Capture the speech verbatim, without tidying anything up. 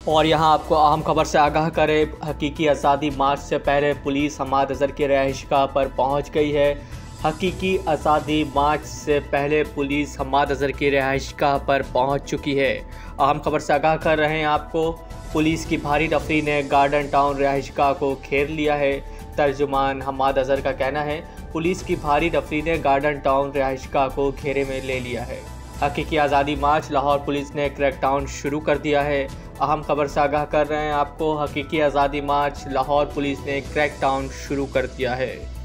और यहाँ आपको अहम खबर से आगाह करें, हकीकी आज़ादी मार्च से पहले पुलिस हमाद अज़हर की रहायशगाह पर पहुँच गई है। हकीकी आज़ादी मार्च से पहले पुलिस हमाद अज़हर की रहायशगाह पर पहुँच चुकी है। अहम खबर से आगाह कर रहे हैं आपको, पुलिस की भारी टफरी ने गार्डन टाउन रहायशगाह को घेर लिया है। तर्जुमान हमाद अज़हर का कहना है, पुलिस की भारी टफरी ने गार्डन टाउन रहायशगाह को घेरे में ले लिया है। हकीकी आज़ादी मार्च, लाहौर पुलिस ने क्रैकडाउन शुरू कर दिया है। अहम खबर से आगाह कर रहे हैं आपको, हकीकी आज़ादी मार्च, लाहौर पुलिस ने क्रैकडाउन शुरू कर दिया है।